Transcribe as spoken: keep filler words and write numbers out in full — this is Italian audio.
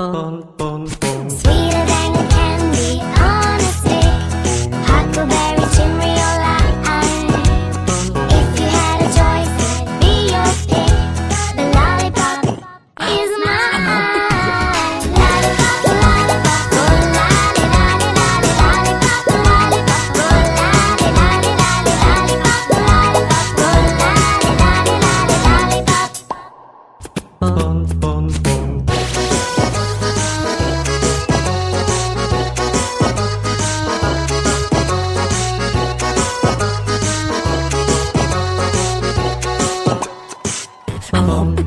Sweeter than candy on a stick, huckleberry, cherry or lime. If you had a choice, it'd be your pick. The lollipop is mine. Lollipop, lollipop, oh lolly, lolly, lolly, lollipop, lollipop, oh lolly, lolly, lolly, lollipop, lollipop, oh lolly, lolly, lolly, lollipop. Boom.